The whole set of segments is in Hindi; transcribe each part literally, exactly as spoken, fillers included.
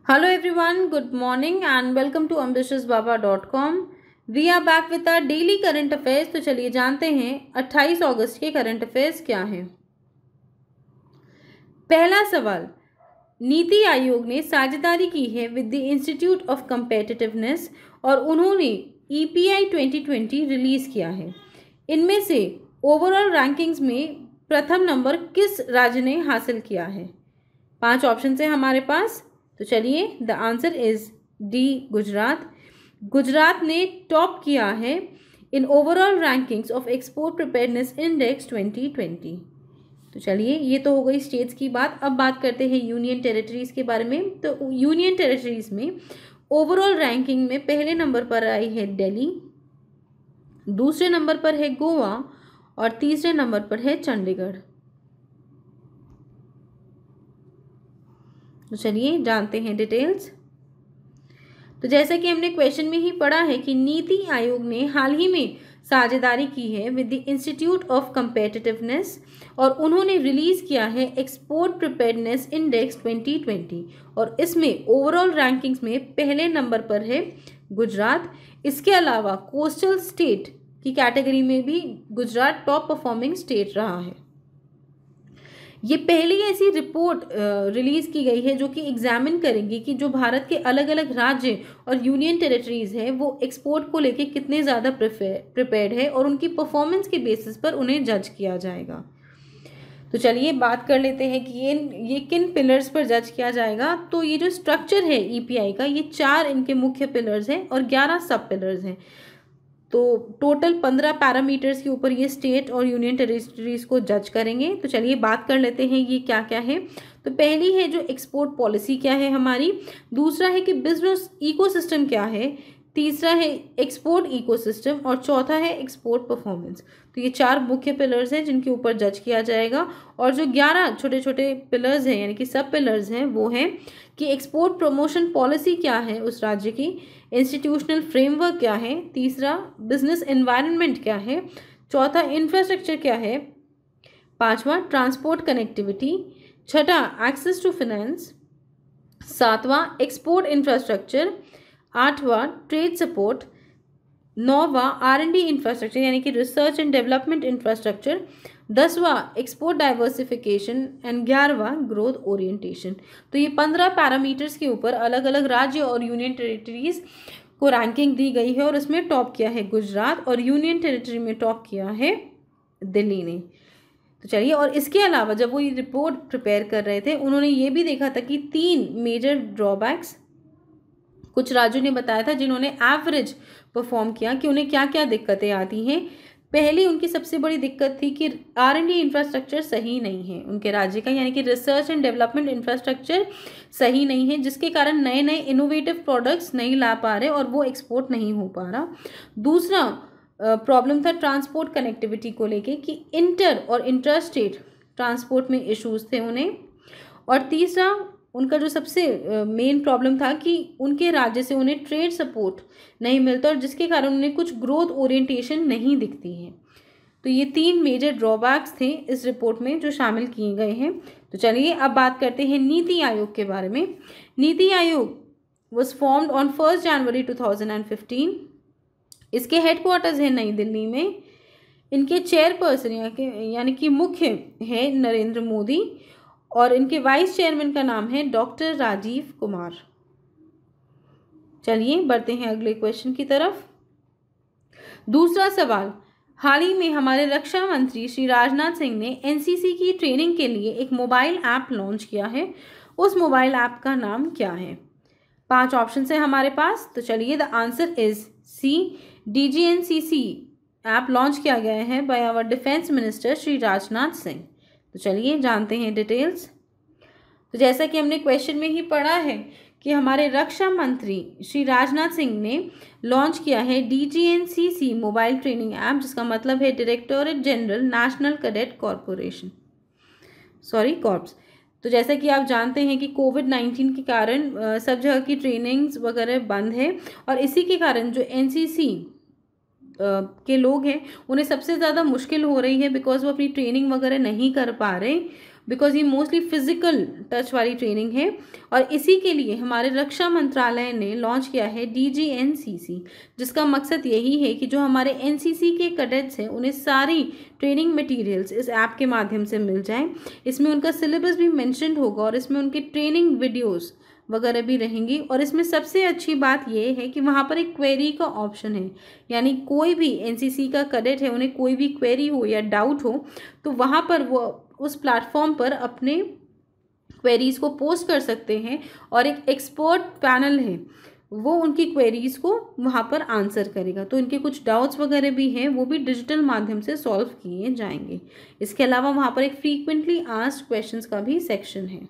Hello everyone, good morning and welcome to ambitious baba dot com. We are back with our daily current affairs. तो चलिए जानते हैं अट्ठाईस अगस्त के करंट अफेयर्स क्या हैं। पहला सवाल, नीति आयोग ने साझेदारी की है with the institute of competitiveness और उन्होंने E P I twenty twenty release किया है। इनमें से ओवरऑल रैंकिंग्स में प्रथम नंबर किस राज्य ने हासिल किया है? पांच ऑप्शन है हमारे पास, तो चलिए the answer is D Gujarat. Gujarat ने टॉप किया है in overall rankings of export preparedness index twenty twenty. तो चलिए ये तो हो गई स्टेट्स की बात। अब बात करते हैं यूनियन टेरिटरीज़ के बारे में। तो यूनियन टेरिटरीज़ में ओवरऑल रैंकिंग में पहले नंबर पर आई है दिल्ली, दूसरे नंबर पर है गोवा और तीसरे नंबर पर है चंडीगढ़। तो चलिए जानते हैं डिटेल्स। तो जैसा कि हमने क्वेश्चन में ही पढ़ा है कि नीति आयोग ने हाल ही में साझेदारी की है with the institute of competitiveness और उन्होंने रिलीज किया है export preparedness index twenty twenty और इसमें ओवरऑल रैंकिंग्स में पहले नंबर पर है गुजरात। इसके अलावा कोस्टल स्टेट की कैटेगरी में भी गुजरात टॉप परफॉर्मिंग स्टेट रहा है। ये पहली ऐसी रिपोर्ट रिलीज़ की गई है जो कि एग्जामिन करेंगी कि जो भारत के अलग अलग राज्य और यूनियन टेरिटरीज़ है वो एक्सपोर्ट को लेके कितने ज़्यादा प्रिपेयर्ड है और उनकी परफॉर्मेंस के बेसिस पर उन्हें जज किया जाएगा। तो चलिए बात कर लेते हैं कि ये ये किन पिलर्स पर जज किया जाएगा। तो ये जो स्ट्रक्चर है ई पी आई का, ये चार इनके मुख्य पिलर्स हैं और ग्यारह सब पिलर्स हैं। तो टोटल पंद्रह पैरामीटर्स के ऊपर ये स्टेट और यूनियन टेरिटरीज को जज करेंगे। तो चलिए बात कर लेते हैं ये क्या क्या है। तो पहली है जो एक्सपोर्ट पॉलिसी क्या है हमारी, दूसरा है कि बिजनेस इकोसिस्टम क्या है, तीसरा है एक्सपोर्ट इकोसिस्टम और चौथा है एक्सपोर्ट परफॉर्मेंस। तो ये चार मुख्य पिलर्स हैं जिनके ऊपर जज किया जाएगा। और जो ग्यारह छोटे छोटे पिलर्स हैं यानी कि सब पिलर्स हैं वो हैं कि एक्सपोर्ट प्रमोशन पॉलिसी क्या है उस राज्य की, इंस्टीट्यूशनल फ्रेमवर्क क्या है, तीसरा बिजनेस एनवायरनमेंट क्या है, चौथा इंफ्रास्ट्रक्चर क्या है, पांचवा ट्रांसपोर्ट कनेक्टिविटी, छठा एक्सेस टू फाइनेंस, सातवां एक्सपोर्ट इंफ्रास्ट्रक्चर, आठवां ट्रेड सपोर्ट, नौवां आर एंड डी इंफ्रास्ट्रक्चर यानी कि रिसर्च एंड डेवलपमेंट इंफ्रास्ट्रक्चर, दसवां एक्सपोर्ट डाइवर्सिफिकेशन एंड ग्यारहवां ग्रोथ ओरिएंटेशन। तो ये पंद्रह पैरामीटर्स के ऊपर अलग अलग राज्य और यूनियन टेरिटरीज को रैंकिंग दी गई है और इसमें टॉप किया है गुजरात और यूनियन टेरिटरी में टॉप किया है दिल्ली ने। तो चलिए, और इसके अलावा जब वो ये रिपोर्ट प्रिपेयर कर रहे थे उन्होंने ये भी देखा था कि तीन मेजर ड्रॉबैक्स कुछ राज्यों ने बताया था जिन्होंने एवरेज परफॉर्म किया कि उन्हें क्या क्या दिक्कतें आती हैं। पहली उनकी सबसे बड़ी दिक्कत थी कि आर एंड डी इंफ्रास्ट्रक्चर सही नहीं है उनके राज्य का, यानी कि रिसर्च एंड डेवलपमेंट इंफ्रास्ट्रक्चर सही नहीं है, जिसके कारण नए नए इनोवेटिव प्रोडक्ट्स नहीं ला पा रहे और वो एक्सपोर्ट नहीं हो पा रहा। दूसरा प्रॉब्लम था ट्रांसपोर्ट कनेक्टिविटी को लेके कि इंटर और इंटर स्टेट ट्रांसपोर्ट में इश्यूज थे उन्हें। और तीसरा उनका जो सबसे मेन प्रॉब्लम था कि उनके राज्य से उन्हें ट्रेड सपोर्ट नहीं मिलता और जिसके कारण उन्हें कुछ ग्रोथ ओरिएंटेशन नहीं दिखती है। तो ये तीन मेजर ड्रॉबैक्स थे इस रिपोर्ट में जो शामिल किए गए हैं। तो चलिए अब बात करते हैं नीति आयोग के बारे में। NITI Aayog was formed on first January two thousand fifteen. इसके हेडक्वार्टर्स हैं नई दिल्ली में। इनके चेयरपर्सन यानी कि मुख्य है नरेंद्र मोदी और इनके वाइस चेयरमैन का नाम है डॉक्टर राजीव कुमार। चलिए बढ़ते हैं अगले क्वेश्चन की तरफ। दूसरा सवाल, हाल ही में हमारे रक्षा मंत्री श्री राजनाथ सिंह ने एन सी सी की ट्रेनिंग के लिए एक मोबाइल ऐप लॉन्च किया है। उस मोबाइल ऐप का नाम क्या है? पांच ऑप्शन है हमारे पास। तो चलिए the answer is C, D G N C C app launch किया गया है by our defence minister Shri Rajnath Singh. तो चलिए जानते हैं डिटेल्स। तो जैसा कि हमने क्वेश्चन में ही पढ़ा है कि हमारे रक्षा मंत्री श्री राजनाथ सिंह ने लॉन्च किया है D G N C C mobile training app, जिसका मतलब है directorate general national cadet corporation sorry corps. तो जैसा कि आप जानते हैं कि कोविड नाइन्टीन के कारण सब जगह की ट्रेनिंग्स वगैरह बंद है और इसी के कारण जो एन सी सी के लोग हैं उन्हें सबसे ज़्यादा मुश्किल हो रही है बिकॉज वो अपनी ट्रेनिंग वगैरह नहीं कर पा रहे बिकॉज ये मोस्टली फिजिकल टच वाली ट्रेनिंग है। और इसी के लिए हमारे रक्षा मंत्रालय ने लॉन्च किया है डी जी एन सी सी, जिसका मकसद यही है कि जो हमारे एन सी सी के कैडेट्स हैं उन्हें सारी ट्रेनिंग मटेरियल्स इस ऐप के माध्यम से मिल जाए। इसमें उनका सिलेबस भी मेंशन्ड होगा और इसमें उनकी ट्रेनिंग वीडियोस वगैरह भी रहेंगी। और इसमें सबसे अच्छी बात यह है कि वहाँ पर एक क्वेरी का ऑप्शन है, यानी कोई भी एन सी सी का कैडेट है उन्हें कोई भी क्वेरी हो या डाउट हो तो वहाँ पर वो उस प्लेटफॉर्म पर अपने क्वेरीज को पोस्ट कर सकते हैं और एक एक्सपर्ट पैनल है वो उनकी क्वेरीज को वहाँ पर आंसर करेगा। तो इनके कुछ डाउट्स वगैरह भी हैं वो भी डिजिटल माध्यम से सॉल्व किए जाएंगे। इसके अलावा वहाँ पर एक फ्रीक्वेंटली आस्क्ड क्वेश्चंस का भी सेक्शन है।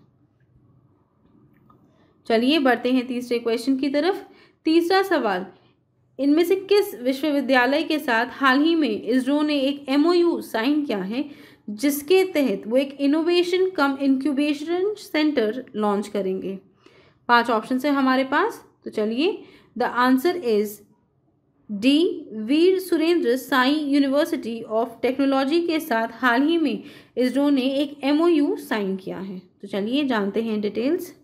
चलिए बढ़ते हैं तीसरे क्वेश्चन की तरफ। तीसरा सवाल, इनमें से किस विश्वविद्यालय के साथ हाल ही में इसरो ने एक एम ओ यू साइन किया है जिसके तहत वो एक innovation cum incubation centre launch करेंगे? पांच ऑप्शन है हमारे पास, तो चलिए the answer is D, Veer Surendra Sai university of technology के साथ हाल ही में इसरो ने एक एम ओ यू साइन किया है। तो चलिए जानते हैं डिटेल्स।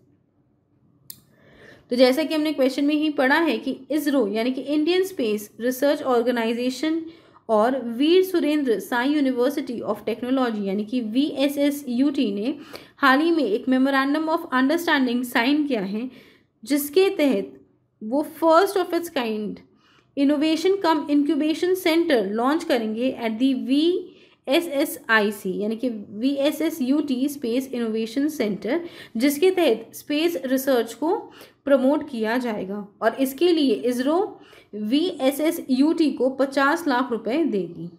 तो जैसा कि हमने क्वेश्चन में ही पढ़ा है कि इसरो यानी कि इंडियन स्पेस रिसर्च ऑर्गेनाइजेशन और Veer Surendra Sai university of technology यानी कि V S S U T ने हाल ही में एक मेमोरेंडम ऑफ अंडरस्टैंडिंग साइन किया है जिसके तहत वो first of its kind innovation cum incubation centre launch करेंगे at the V S S I C यानी कि V S S U T space innovation centre, जिसके तहत स्पेस रिसर्च को प्रमोट किया जाएगा। और इसके लिए ISRO V S S U T को पचास लाख रुपए देगी।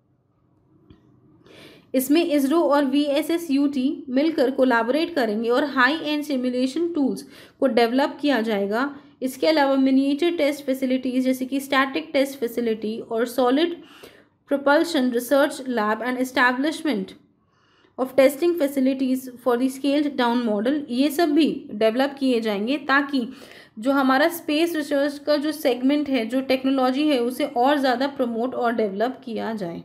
इसमें इसरो और V S S U T मिलकर कोलैबोरेट करेंगे और हाई एंड सिमुलेशन टूल्स को डेवलप किया जाएगा। इसके अलावा मिनिएचर टेस्ट फैसिलिटीज़ जैसे कि स्टैटिक टेस्ट फैसिलिटी और solid propulsion research lab and establishment of testing facilities for the scaled down model, ये सब भी डेवलप किए जाएंगे ताकि जो हमारा स्पेस रिसर्च का जो सेगमेंट है, जो टेक्नोलॉजी है, उसे और ज़्यादा प्रमोट और डेवलप किया जाए।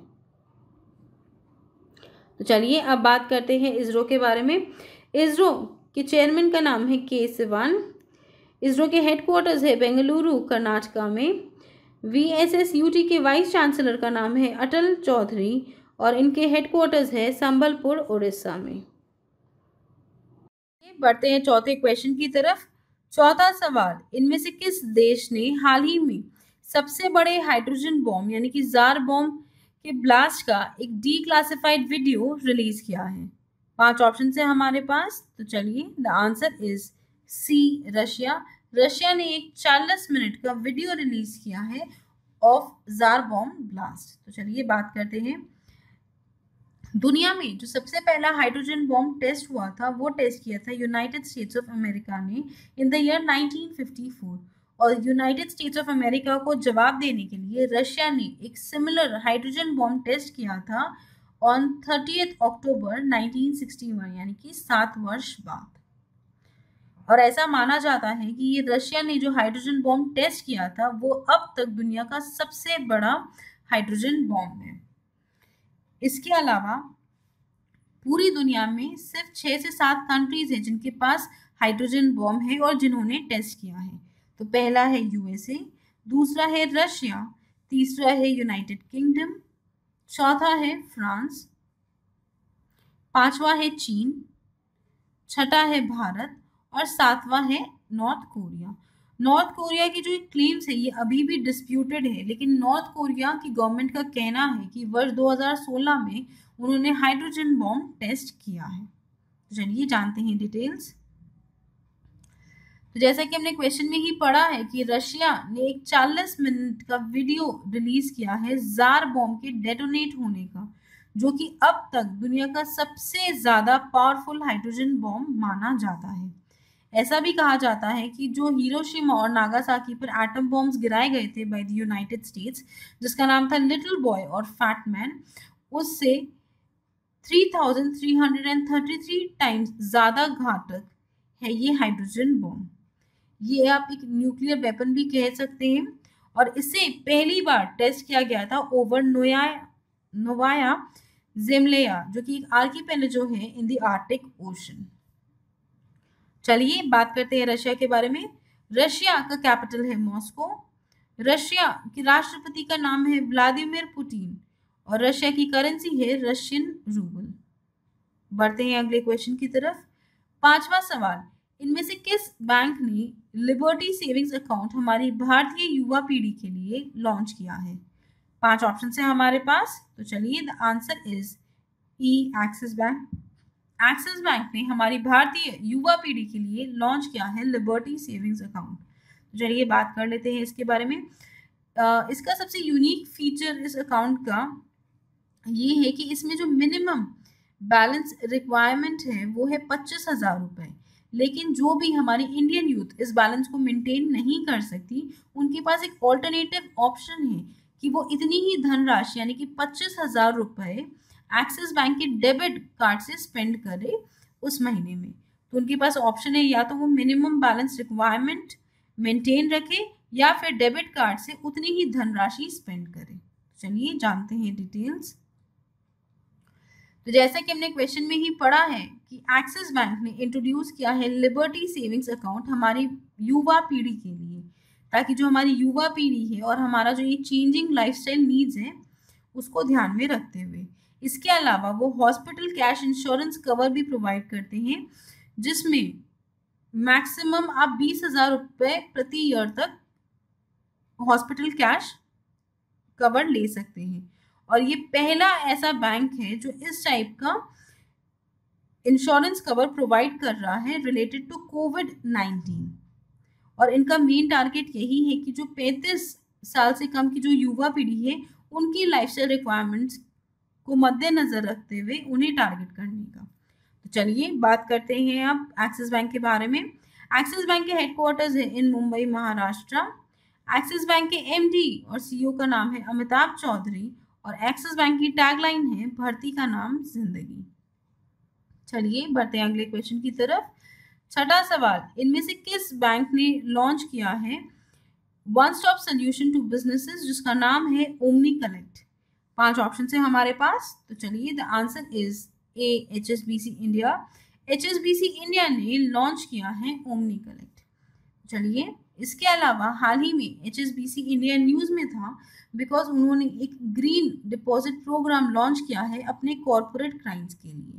तो चलिए अब बात करते हैं इसरो के बारे में। इसरो के चेयरमैन का नाम है के सिवान। इसरो के हेडक्वार्टर्स है बेंगलुरु कर्नाटका में। V S S U T के वाइस चांसलर का नाम है अटल चौधरी और इनके हेडक्वार्टर्स है संबलपुर उड़ीसा में। बढ़ते हैं चौथे क्वेश्चन की तरफ। चौथा सवाल, इनमें से किस देश ने हाल ही में सबसे बड़े हाइड्रोजन बॉम्ब यानी कि जार बॉम्ब के ब्लास्ट का एक डी क्लासिफाइड वीडियो रिलीज किया है? पांच ऑप्शन है हमारे पास, तो चलिए the answer is C, Russia. Russia ने एक चालीस मिनट का वीडियो रिलीज किया है ऑफ जार बॉम्ब ब्लास्ट। तो चलिए बात करते हैं। दुनिया में जो सबसे पहला हाइड्रोजन बॉम्ब टेस्ट हुआ था वो टेस्ट किया था यूनाइटेड स्टेट्स ऑफ अमेरिका ने in the year nineteen fifty four. और यूनाइटेड स्टेट्स ऑफ अमेरिका को जवाब देने के लिए रशिया ने एक सिमिलर हाइड्रोजन बॉम्ब टेस्ट किया था on thirtieth October nineteen sixty one, यानी कि सात वर्ष बाद। और ऐसा माना जाता है कि ये रशिया ने जो हाइड्रोजन बॉम्ब टेस्ट किया था वो अब तक दुनिया का सबसे बड़ा हाइड्रोजन बॉम्ब है। इसके अलावा पूरी दुनिया में सिर्फ छः से सात कंट्रीज हैं जिनके पास हाइड्रोजन बॉम्ब है और जिन्होंने टेस्ट किया है। तो पहला है यू एस ए, दूसरा है रशिया, तीसरा है यूनाइटेड किंगडम, चौथा है फ्रांस, पांचवा है चीन, छठा है भारत और सातवां है नॉर्थ कोरिया। नॉर्थ कोरिया की जो क्लेम्स है ये अभी भी डिस्प्यूटेड है, लेकिन नॉर्थ कोरिया की गवर्नमेंट का कहना है कि वर्ष दो हज़ार सोलह में उन्होंने हाइड्रोजन बॉम्ब टेस्ट किया है। तो चलिए जानते हैं डिटेल्स। तो जैसा कि हमने क्वेश्चन में ही पढ़ा है कि रशिया ने एक चालीस मिनट का वीडियो रिलीज किया है जार बॉम्ब के डेटोनेट होने का, जो कि अब तक दुनिया का सबसे ज्यादा पावरफुल हाइड्रोजन बॉम्ब माना जाता है। ऐसा भी कहा जाता है कि जो हिरोशिमा और नागासाकी पर एटम बॉम्ब्स गिराए गए थे बाय द यूनाइटेड स्टेट्स, जिसका नाम था लिटिल बॉय और फैट मैन, उससे three thousand three hundred thirty three times ज़्यादा घातक है ये हाइड्रोजन बॉम्ब। ये आप एक न्यूक्लियर वेपन भी कह सकते हैं और इसे पहली बार टेस्ट किया गया था ओवर नोया नोवाया जिमलेया, जो कि एक आर्कीपेलागो है इन द आर्कटिक ओशन। चलिए बात करते हैं रशिया के बारे में। रशिया का कैपिटल है मॉस्को। रशिया के राष्ट्रपति का नाम है व्लादिमीर पुतिन और रशिया की करेंसी है रशियन रूबल। बढ़ते हैं अगले क्वेश्चन की तरफ। पांचवा सवाल, इनमें से किस बैंक ने लिबर्टी सेविंग्स अकाउंट हमारी भारतीय युवा पीढ़ी के लिए लॉन्च किया है? पांच ऑप्शन है हमारे पास, तो चलिए the answer is E axis bank. Axis bank ने हमारी भारतीय युवा पीढ़ी के लिए लॉन्च किया है लिबर्टी सेविंग्स अकाउंट। तो चलिए बात कर लेते हैं इसके बारे में। uh, इसका सबसे यूनिक फीचर इस अकाउंट का ये है कि इसमें जो मिनिमम बैलेंस रिक्वायरमेंट है वो है पच्चीस हजार रुपये, लेकिन जो भी हमारी इंडियन यूथ इस बैलेंस को मेंटेन नहीं कर सकती, उनके पास एक ऑल्टरनेटिव ऑप्शन है कि वो इतनी ही धनराशि यानी कि पच्चीस हजार रुपये एक्सिस बैंक के डेबिट कार्ड से स्पेंड करे उस महीने में। तो उनके पास ऑप्शन है या तो वो मिनिमम बैलेंस रिक्वायरमेंट मेंटेन रखे या फिर डेबिट कार्ड से उतनी ही धनराशि स्पेंड करे। चलिए जानते हैं डिटेल्स। तो जैसा कि हमने क्वेश्चन में ही पढ़ा है कि एक्सिस बैंक ने इंट्रोड्यूस किया है लिबर्टी सेविंग्स अकाउंट हमारी युवा पीढ़ी के लिए, ताकि जो हमारी युवा पीढ़ी है और हमारा जो ये चेंजिंग लाइफस्टाइल नीड्स है उसको ध्यान में रखते हुए। इसके अलावा वो हॉस्पिटल कैश इंश्योरेंस कवर भी प्रोवाइड करते हैं, जिसमें मैक्सिमम आप बीस हजार रुपये प्रति ईयर तक हॉस्पिटल कैश कवर ले सकते हैं। और ये पहला ऐसा बैंक है जो इस टाइप का इंश्योरेंस कवर प्रोवाइड कर रहा है रिलेटेड टू कोविड नाइन्टीन। और इनका मेन टारगेट यही है कि जो पैंतीस साल से कम की जो युवा पीढ़ी है उनकी लाइफस्टाइल रिक्वायरमेंट्स को मद्देनजर रखते हुए उन्हें टारगेट करने का। तो चलिए बात करते हैं अब एक्सिस बैंक के बारे में। एक्सिस बैंक के हेडक्वार्टर्स है in Mumbai Maharashtra. Axis bank के एमडी और सीईओ का नाम है अमिताभ चौधरी और एक्सिस बैंक की टैगलाइन है भर्ती का नाम जिंदगी। चलिए बढ़ते हैं अगले क्वेश्चन की तरफ। छठा सवाल, इनमें से किस बैंक ने लॉन्च किया है one stop solution to businesses जिसका नाम है ओमनी कलेक्ट? पांच ऑप्शन है हमारे पास, तो चलिए the answer is A HSBC India. HSBC India ने लॉन्च किया है ओमनी कलेक्ट। चलिए इसके अलावा हाल ही में एचएसबीसी इंडिया न्यूज में था बिकॉज उन्होंने एक ग्रीन डिपॉजिट प्रोग्राम लॉन्च किया है अपने कॉर्पोरेट क्लाइंट्स के लिए।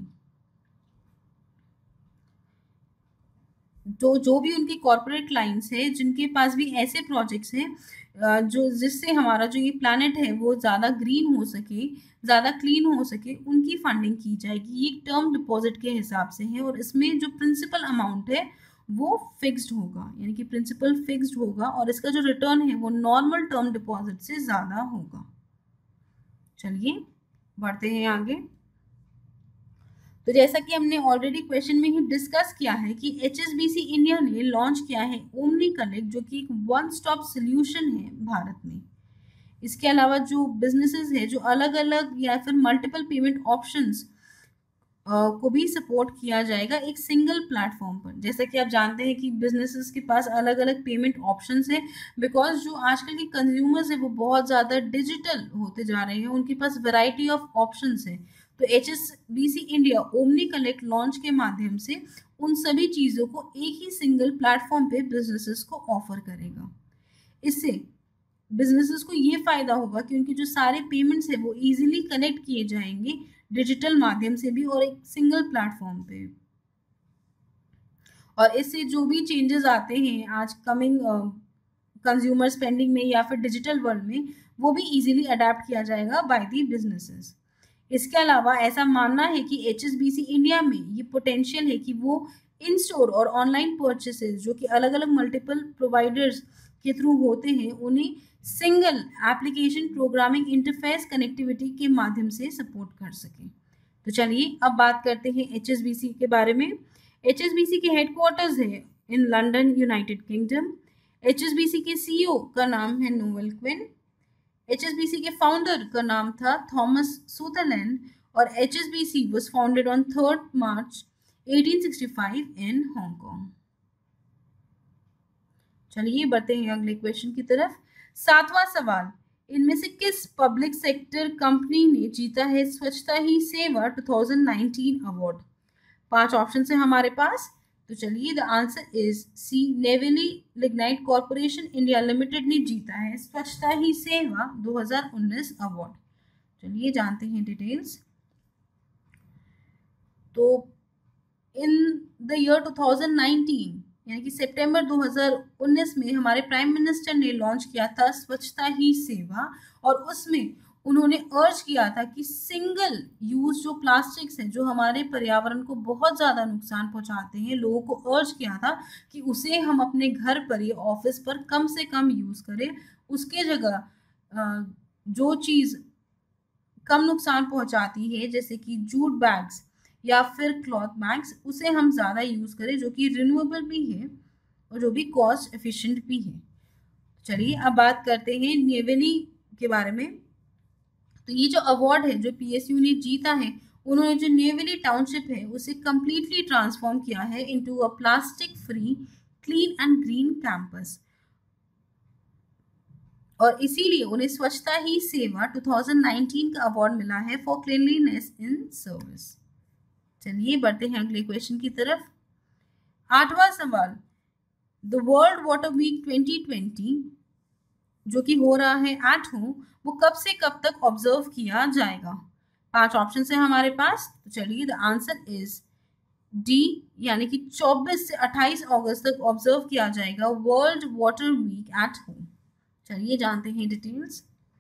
तो जो भी उनके कॉर्पोरेट क्लाइंट्स हैं जिनके पास भी ऐसे प्रोजेक्ट्स हैं जो जिससे हमारा जो ये प्लैनेट है वो ज़्यादा ग्रीन हो सके, ज़्यादा क्लीन हो सके, उनकी फंडिंग की जाएगी। ये टर्म डिपॉजिट के हिसाब से है और इसमें जो प्रिंसिपल अमाउंट है वो फिक्स्ड होगा, यानी कि प्रिंसिपल फिक्स्ड होगा और इसका जो रिटर्न है वो नॉर्मल टर्म डिपॉजिट से ज़्यादा होगा। चलिए बढ़ते हैं आगे। तो जैसा कि हमने ऑलरेडी क्वेश्चन में ही डिस्कस किया है कि एचएसबीसी इंडिया ने लॉन्च किया है ओमनी कलेक्ट जो कि एक वन स्टॉप सोल्यूशन है भारत में। इसके अलावा जो बिजनेसेस है जो अलग अलग या फिर मल्टीपल पेमेंट ऑप्शंस को भी सपोर्ट किया जाएगा एक सिंगल प्लेटफॉर्म पर। जैसा कि आप जानते हैं कि बिजनेसेस के पास अलग अलग पेमेंट ऑप्शंस है बिकॉज जो आजकल के कंज्यूमर्स है वो बहुत ज़्यादा डिजिटल होते जा रहे हैं, उनके पास वैरायटी ऑफ ऑप्शंस है। तो HSBC India omni collect launch के माध्यम से उन सभी चीज़ों को एक ही सिंगल प्लेटफॉर्म पे बिजनेसेस को ऑफर करेगा। इससे बिजनेसेस को ये फायदा होगा कि उनके जो सारे पेमेंट्स है वो इजीली कनेक्ट किए जाएंगे डिजिटल माध्यम से भी और एक सिंगल प्लेटफॉर्म पे। और इससे जो भी चेंजेस आते हैं आज कमिंग कंज्यूमर स्पेंडिंग में या फिर डिजिटल वर्ल्ड में वो भी इजीली अडेप्ट किया जाएगा बाय दी बिजनेसेस। इसके अलावा ऐसा मानना है कि एचएसबीसी इंडिया में ये पोटेंशियल है कि वो इन स्टोर और ऑनलाइन परचेसेस जो कि अलग अलग मल्टीपल प्रोवाइडर्स के थ्रू होते हैं उन्हें single application programming interface connectivity के माध्यम से सपोर्ट कर सके। तो चलिए अब बात करते हैं एचएसबीसी के बारे में। एचएसबीसी के हेडक्वार्टर्स है in London United Kingdom. HSBC के सीईओ का नाम है नोवेल क्विन। एचएसबीसी के फाउंडर का नाम था थॉमस सुदरलैंड और HSBC was founded on third March eighteen sixty five in Hong. चलिए बढ़ते हैं अगले क्वेश्चन की तरफ। सातवां सवाल, इनमें से किस पब्लिक सेक्टर कंपनी ने जीता है Swachhata Hi Seva two thousand nineteen award? पांच ऑप्शन है हमारे पास, तो चलिए the answer is C, Neyveli lignite corporation India limited ने जीता है स्वच्छता ही सेवा दो हज़ार उन्नीस अवार्ड। चलिए जानते हैं डिटेल्स। तो in the year two thousand nineteen यानी कि सितंबर दो हज़ार उन्नीस में हमारे प्राइम मिनिस्टर ने लॉन्च किया था स्वच्छता ही सेवा, और उसमें उन्होंने अर्ज किया था कि सिंगल यूज जो प्लास्टिक्स हैं जो हमारे पर्यावरण को बहुत ज़्यादा नुकसान पहुंचाते हैं, लोगों को अर्ज किया था कि उसे हम अपने घर पर या ऑफिस पर कम से कम यूज़ करें। उसके जगह जो चीज़ कम नुकसान पहुंचाती है जैसे कि जूट बैग्स या फिर क्लॉथ बैग्स, उसे हम ज़्यादा यूज़ करें, जो कि रिन्यूएबल भी है और जो भी कॉस्ट एफिशिएंट भी है। चलिए अब बात करते हैं नेवली के बारे में। तो ये जो अवार्ड है जो पीएसयू ने जीता है, उन्होंने जो नेवली टाउनशिप है उसे कम्प्लीटली ट्रांसफॉर्म किया है into a plastic free clean and green campus, और इसीलिए उन्हें Swachhata Hi Seva two thousand nineteen का अवार्ड मिला है फॉर क्लीनलीनेस इन सर्विस। चलिए बढ़ते हैं अगले क्वेश्चन की तरफ। आठवां सवाल, the world water week twenty twenty जो कि हो रहा है एट होम, वो कब से कब तक ऑब्जर्व किया जाएगा? पांच ऑप्शन है हमारे पास, तो चलिए द आंसर इज डी, यानी कि चौबीस से अट्ठाईस अगस्त तक ऑब्जर्व किया जाएगा world water week at home. चलिए जानते हैं डिटेल्स।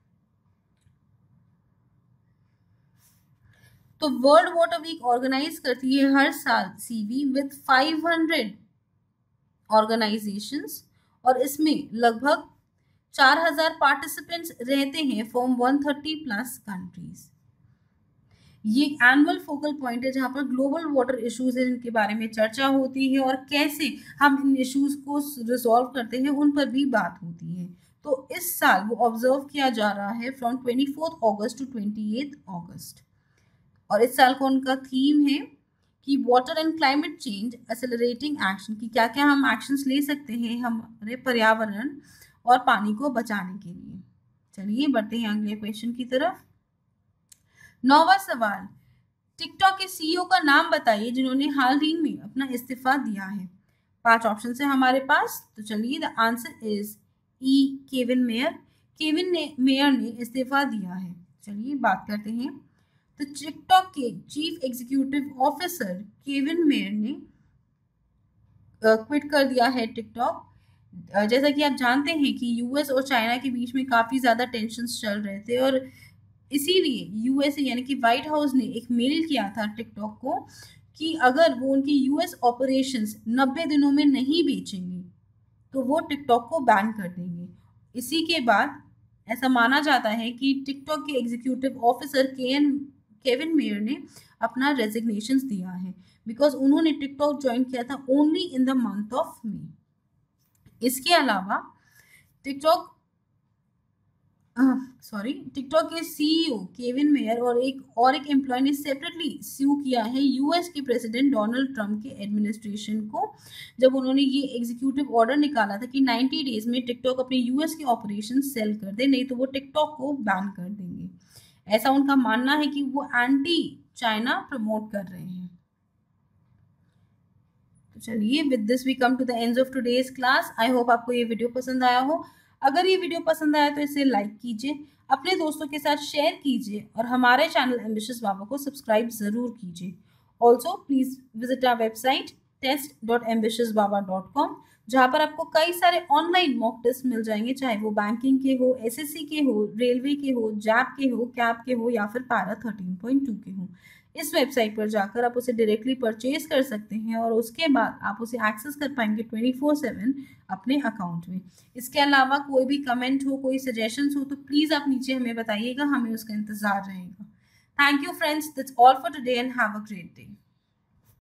तो वर्ल्ड वाटर वीक ऑर्गेनाइज करती है हर साल सीवी विद फाइव हंड्रेड ऑर्गेनाइजेशंस, और इसमें लगभग चार हज़ार पार्टिसिपेंट्स रहते हैं फ्रॉम एक सौ तीस प्लस कंट्रीज। ये एनुअल फोकल पॉइंट है जहां पर ग्लोबल वाटर इश्यूज है जिनके बारे में चर्चा होती है और कैसे हम इन इश्यूज को रिजॉल्व करते हैं उन पर भी बात होती है। तो इस साल वो ऑब्जर्व किया जा रहा है from twenty fourth August to twenty eighth August, और इस साल का उनका थीम है कि water and climate change accelerating action, कि क्या क्या हम एक्शंस ले सकते हैं हमारे पर्यावरण और पानी को बचाने के लिए। चलिए बढ़ते हैं अगले क्वेश्चन की तरफ। नौवां सवाल, टिकटॉक के सीईओ का नाम बताइए जिन्होंने हाल ही में अपना इस्तीफा दिया है। पांच ऑप्शन है हमारे पास, तो चलिए the answer is E, Kevin Mayer. Kevin ने मेयर ने इस्तीफा दिया है। चलिए बात करते हैं। तो टिकटॉक के chief executive officer Kevin Mayer ने क्विट कर दिया है टिकटॉक। जैसा कि आप जानते हैं कि यूएस और चाइना के बीच में काफ़ी ज़्यादा टेंशन्स चल रहे थे, और इसीलिए यूएस यानी कि व्हाइट हाउस ने एक मेल किया था टिकटॉक को कि अगर वो उनकी यूएस ऑपरेशंस नब्बे दिनों में नहीं बेचेंगे तो वो टिकटॉक को बैन कर देंगे। इसी के बाद ऐसा माना जाता है कि टिकटॉक के एग्जीक्यूटिव ऑफिसर के एन केविन मेयर ने अपना रेजिग्नेशन दिया है, बिकॉज उन्होंने टिकटॉक ज्वाइन किया था only in the month of May. इसके अलावा टिकटॉक सॉरी टिकटॉक के सीईओ केविन मेयर और एक और एक एम्प्लॉय ने सेपरेटली स्यू किया है यूएस के प्रेसिडेंट डोनाल्ड ट्रंप के एडमिनिस्ट्रेशन को, जब उन्होंने ये एग्जीक्यूटिव ऑर्डर निकाला था कि नाइन्टी डेज में टिकटॉक अपने यूएस के ऑपरेशन सेल कर दे, नहीं तो वो टिकटॉक को बैन कर देंगे। ऐसा उनका मानना है कि वो एंटी चाइना प्रमोट कर रहे हैं। तो चलिए with this we come to the end of today's class. I hope आपको ये वीडियो पसंद आया हो। अगर ये वीडियो पसंद आया तो इसे लाइक कीजिए, अपने दोस्तों के साथ शेयर कीजिए और हमारे चैनल एम्बिशियस बाबा को सब्सक्राइब जरूर कीजिए। Also please visit our website test dot ambitious baba dot com, जहाँ पर आपको कई सारे ऑनलाइन मॉक टेस्ट मिल जाएंगे, चाहे वो बैंकिंग के हो, एसएससी के हो, रेलवे के हो, जैप के हो, कैप के हो या फिर पैरा थर्टीन पॉइंट टू के हो। इस वेबसाइट पर जाकर आप उसे डायरेक्टली परचेज कर सकते हैं और उसके बाद आप उसे एक्सेस कर पाएंगे ट्वेंटी फोर सेवन अपने अकाउंट में। इसके अलावा कोई भी कमेंट हो, कोई सजेशंस हो तो प्लीज़ आप नीचे हमें बताइएगा, हमें उसका इंतज़ार रहेगा। Thank you friends, that's all for today and have a great day.